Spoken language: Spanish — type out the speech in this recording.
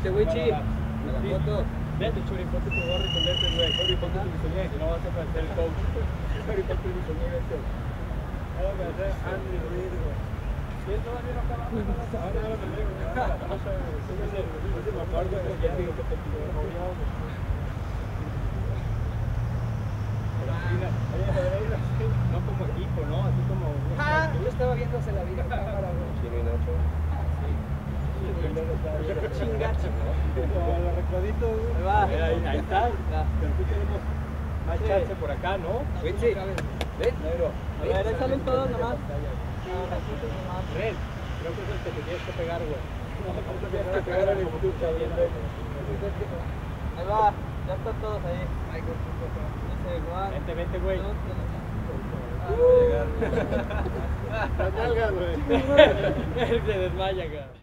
Vete, Wichi. A la foto. Vete, Churi, ponte tu gorro y con lentes, güey. Churi, ponte tu bisonía, si no vas a parecer el coach. Churi, ponte tu bisonía, vete. Ahora me hace Andy Reid, güey. ¿Sí es todavía no acaba? Ahora me digo, no me acuerdo de ya digo que te pidió el novio. No como equipo, ¿no? Así como... Yo estaba viéndose la vida en cámara, güey. Chino y Nacho. Chingachi, ¿no? Los recoditos, güey. Ahí va. Ahí está. Pero aquí tenemos más chance por acá, ¿no? Wichi. Ven. Negro. A ver, ahí salen todos nomás. Red, creo que es el que te tienes que pegar, güey. No te tienes que pegar en el estuche. Ahí va. Ya están todos ahí. Dice igual. Vente, güey. Llegar. Las nalgas, güey. Se desmaya, güey.